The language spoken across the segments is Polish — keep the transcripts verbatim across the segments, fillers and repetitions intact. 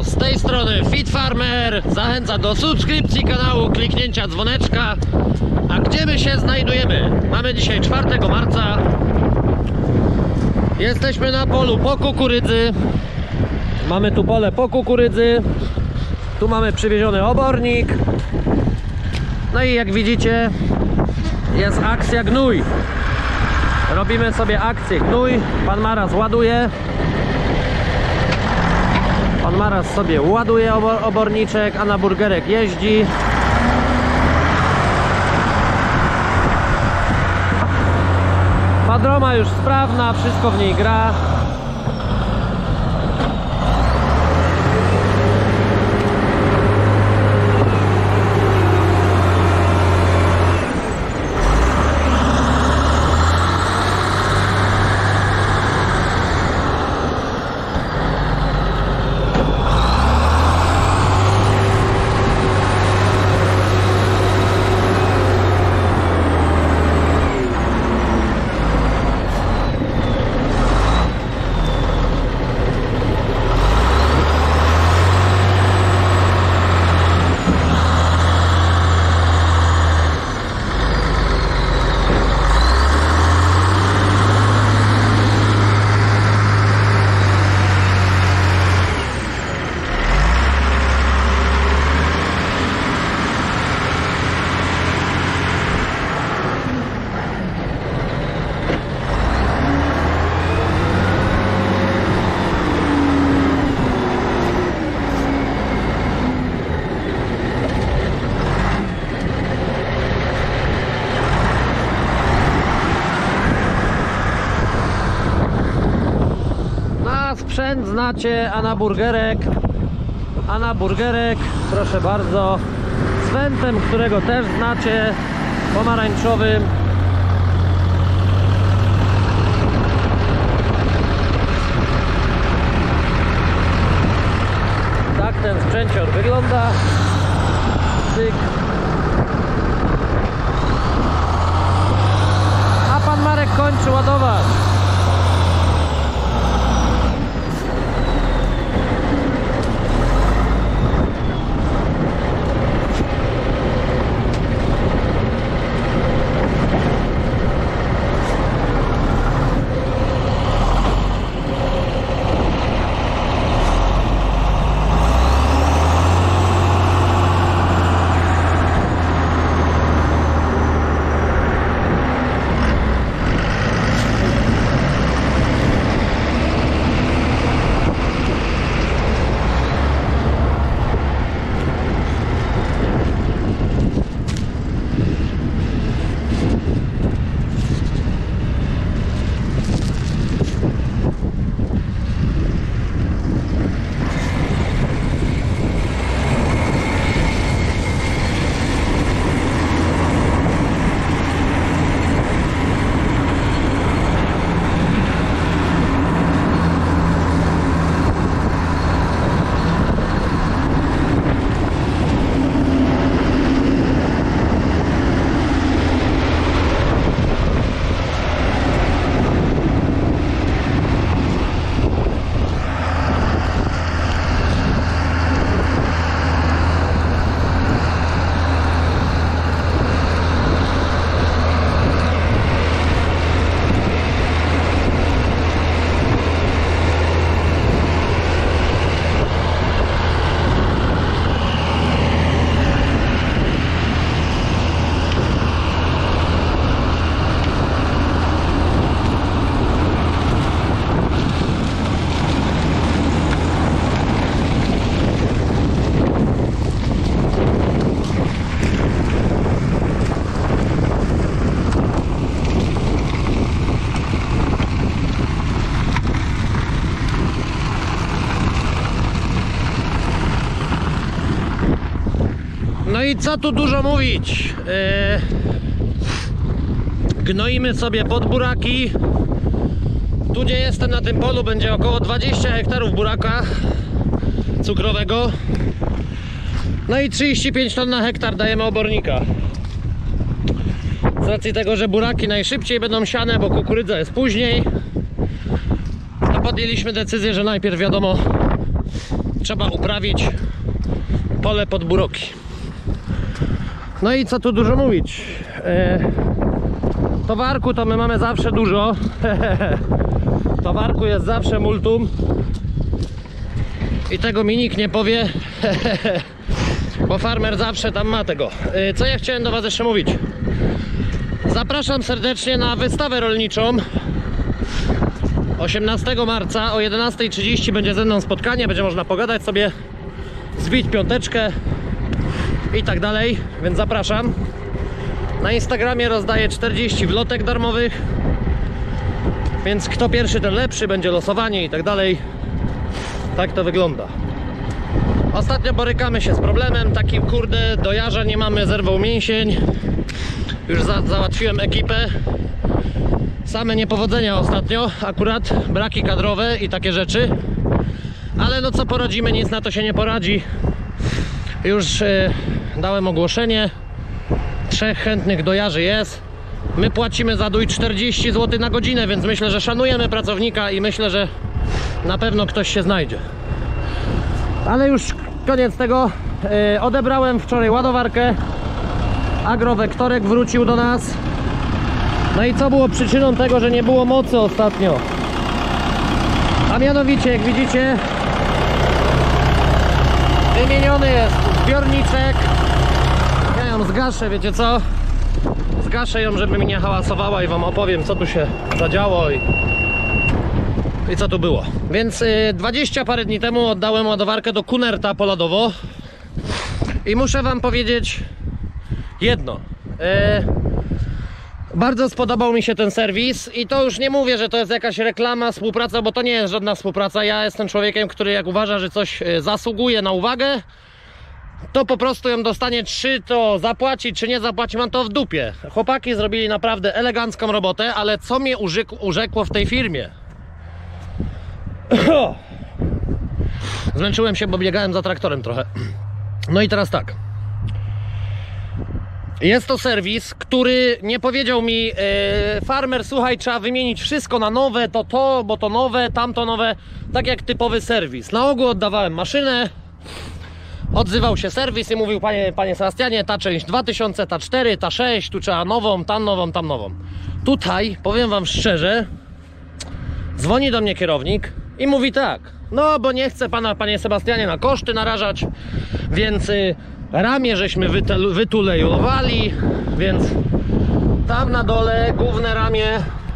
z tej strony Fit Farmer. Zachęcam do subskrypcji kanału, kliknięcia dzwoneczka. A gdzie my się znajdujemy? Mamy dzisiaj czwartego marca. Jesteśmy na polu po kukurydzy. Mamy tu pole po kukurydzy. Tu mamy przywieziony obornik. No i jak widzicie, jest akcja gnój. Robimy sobie akcję gnój. Pan Maras ładuje. Pan Maras sobie ładuje oborniczek, a na burgerek jeździ. Padroma już sprawna, wszystko w niej gra. Sprzęt znacie, a na burgerek, a na burgerek, proszę bardzo, z wętem, którego też znacie, pomarańczowym. Tak ten sprzęcior wygląda. Cyk. A pan Marek kończy ładować. No i co tu dużo mówić, yy, gnoimy sobie pod buraki. Tu gdzie jestem na tym polu będzie około dwadzieścia hektarów buraka cukrowego. No i trzydzieści pięć ton na hektar dajemy obornika. Z racji tego, że buraki najszybciej będą siane, bo kukurydza jest później, to podjęliśmy decyzję, że najpierw wiadomo trzeba uprawić pole pod buroki. No i co tu dużo mówić, e, towarku to my mamy zawsze dużo. Towarku jest zawsze multum i tego mi nikt nie powie. Bo farmer zawsze tam ma tego. e, Co ja chciałem do was jeszcze mówić? Zapraszam serdecznie na wystawę rolniczą. osiemnastego marca o jedenastej trzydzieści będzie ze mną spotkanie, będzie można pogadać sobie, zbić piąteczkę i tak dalej, więc zapraszam. Na Instagramie rozdaję czterdzieści wlotek darmowych, więc kto pierwszy, ten lepszy, będzie losowanie i tak dalej. Tak to wygląda. Ostatnio borykamy się z problemem takim, kurde, dojarza nie mamy, zerwał mięsień. Już za załatwiłem ekipę. Same niepowodzenia ostatnio, akurat braki kadrowe i takie rzeczy. Ale no co poradzimy, nic na to się nie poradzi. Już yy, dałem ogłoszenie. Trzech chętnych dojarzy jest. My płacimy za dój czterdzieści złotych na godzinę, więc myślę, że szanujemy pracownika i myślę, że na pewno ktoś się znajdzie. Ale już koniec tego. Yy, odebrałem wczoraj ładowarkę. Agrowektorek wrócił do nas. No i co było przyczyną tego, że nie było mocy ostatnio? A mianowicie, jak widzicie, wymieniony jest zbiorniczek. Ja ją zgaszę, wiecie co? Zgaszę ją, żeby mi nie hałasowała i wam opowiem, co tu się zadziało i, i co tu było. Więc yy, dwadzieścia parę dni temu oddałem ładowarkę do Kunerta Poladowo. I muszę wam powiedzieć jedno. Yy, Bardzo spodobał mi się ten serwis i to już nie mówię, że to jest jakaś reklama, współpraca, bo to nie jest żadna współpraca. Ja jestem człowiekiem, który jak uważa, że coś zasługuje na uwagę, to po prostu ją dostanie, czy to zapłaci, czy nie zapłaci, mam to w dupie. Chłopaki zrobili naprawdę elegancką robotę, ale co mnie urzekło w tej firmie? Zmęczyłem się, bo biegałem za traktorem trochę. No i teraz tak. Jest to serwis, który nie powiedział mi, yy, farmer, słuchaj, trzeba wymienić wszystko na nowe, to to, bo to nowe, tamto nowe, tak jak typowy serwis. Na ogół oddawałem maszynę, odzywał się serwis i mówił, panie, panie Sebastianie, ta część dwa tysiące, ta cztery, ta sześć, tu trzeba nową, tam nową, tam nową. Tutaj, powiem wam szczerze, dzwoni do mnie kierownik i mówi tak, no bo nie chcę pana, panie Sebastianie, na koszty narażać, więc... Yy, ramię żeśmy wytulejowali, więc tam na dole główne ramię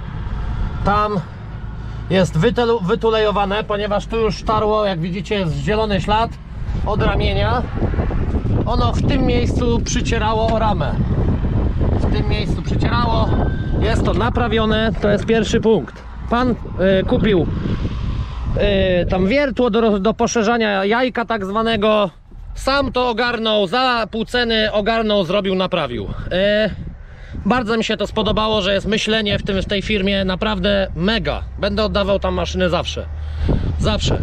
tam jest wytulejowane, ponieważ tu już tarło, jak widzicie, jest zielony ślad od ramienia. Ono w tym miejscu przycierało o ramę. W tym miejscu przycierało. Jest to naprawione, to jest pierwszy punkt. Pan y, kupił y, tam wiertło do, do poszerzania jajka tak zwanego. Sam to ogarnął, za pół ceny ogarnął, zrobił, naprawił. Yy, bardzo mi się to spodobało, że jest myślenie w, tym, w tej firmie naprawdę mega. Będę oddawał tam maszyny zawsze. Zawsze.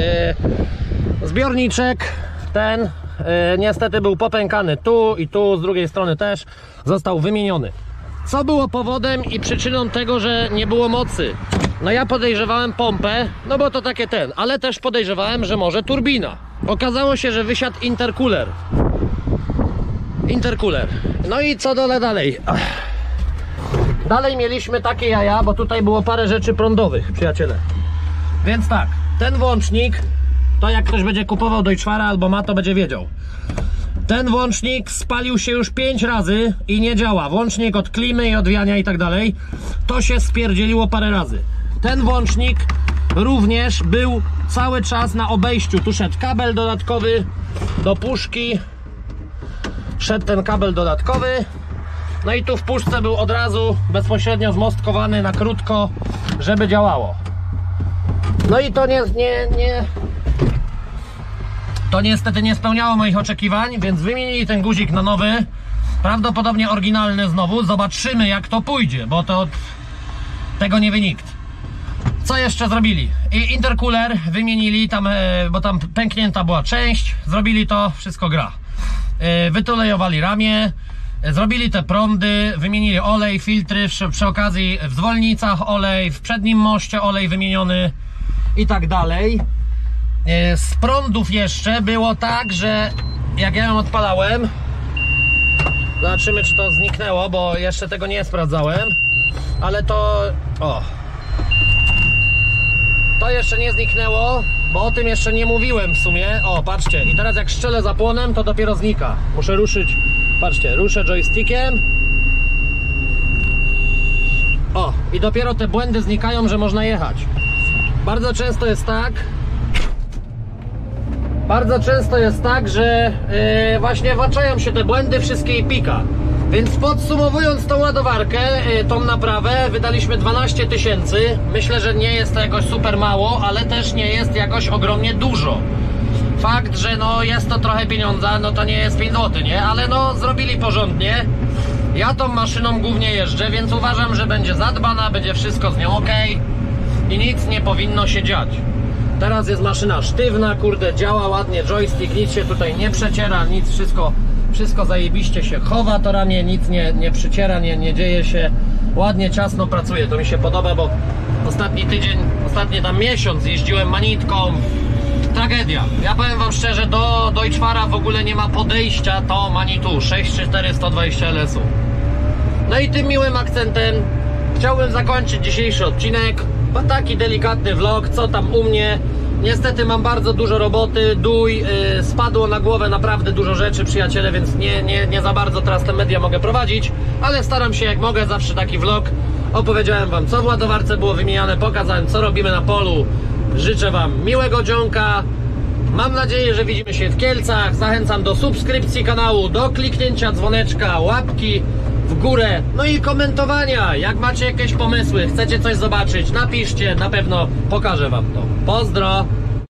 Yy, zbiorniczek ten yy, niestety był popękany tu i tu, z drugiej strony też. Został wymieniony. Co było powodem i przyczyną tego, że nie było mocy? No ja podejrzewałem pompę, no bo to takie ten, ale też podejrzewałem, że może turbina. Okazało się, że wysiadł intercooler. Intercooler. No i co dole dalej? Dalej mieliśmy takie jaja, bo tutaj było parę rzeczy prądowych, przyjaciele. Więc tak, ten włącznik, to jak ktoś będzie kupował Deutschfara albo ma, to będzie wiedział. Ten włącznik spalił się już pięć razy i nie działa. Włącznik od klimy i odwiania i tak dalej. To się spierdzieliło parę razy. Ten włącznik również był cały czas na obejściu. Tu szedł kabel dodatkowy do puszki. Szedł ten kabel dodatkowy. No i tu w puszce był od razu bezpośrednio zmostkowany na krótko, żeby działało. No i to nie, nie, nie... To niestety nie spełniało moich oczekiwań, więc wymienili ten guzik na nowy. Prawdopodobnie oryginalny znowu. Zobaczymy, jak to pójdzie, bo to tego nie wie nikt. Co jeszcze zrobili? I intercooler wymienili, tam, bo tam pęknięta była część. Zrobili to, wszystko gra. Wytulejowali ramię, zrobili te prądy, wymienili olej, filtry, przy, przy okazji w zwolnicach olej, w przednim moście olej wymieniony i tak dalej. Z prądów jeszcze było tak, że jak ja ją odpalałem, zobaczymy czy to zniknęło, bo jeszcze tego nie sprawdzałem, ale to, o, to jeszcze nie zniknęło, bo o tym jeszcze nie mówiłem w sumie. O, patrzcie, i teraz jak strzelę zapłonem, to dopiero znika. Muszę ruszyć, patrzcie, ruszę joystickiem. O, i dopiero te błędy znikają, że można jechać. Bardzo często jest tak, Bardzo często jest tak, że yy, właśnie włączają się te błędy wszystkie i pika. Więc podsumowując tą ładowarkę, yy, tą naprawę, wydaliśmy dwanaście tysięcy. Myślę, że nie jest to jakoś super mało, ale też nie jest jakoś ogromnie dużo. Fakt, że no jest to trochę pieniądza, no to nie jest pięć złotych, nie? Ale no zrobili porządnie. Ja tą maszyną głównie jeżdżę, więc uważam, że będzie zadbana, będzie wszystko z nią ok i nic nie powinno się dziać. Teraz jest maszyna sztywna, kurde, działa ładnie joystick, nic się tutaj nie przeciera, nic, wszystko, wszystko zajebiście się chowa, to ramię, nic nie, nie przyciera, nie, nie dzieje się, ładnie, ciasno pracuje, to mi się podoba, bo ostatni tydzień, ostatni tam miesiąc jeździłem manitką, tragedia. Ja powiem wam szczerze, do Deutschfahra w ogóle nie ma podejścia do Manitu sześć trzy cztery sto dwadzieścia L S u. No i tym miłym akcentem chciałbym zakończyć dzisiejszy odcinek. Bo taki delikatny vlog, co tam u mnie. Niestety mam bardzo dużo roboty, dój, yy, spadło na głowę naprawdę dużo rzeczy, przyjaciele, więc nie, nie, nie za bardzo teraz te media mogę prowadzić, ale staram się jak mogę, zawsze taki vlog. Opowiedziałem wam, co w ładowarce było wymieniane, pokazałem, co robimy na polu. Życzę wam miłego dzionka. Mam nadzieję, że widzimy się w Kielcach. Zachęcam do subskrypcji kanału, do kliknięcia dzwoneczka, łapki w górę, no i komentowania. Jak macie jakieś pomysły, chcecie coś zobaczyć, napiszcie, na pewno pokażę wam to. Pozdro!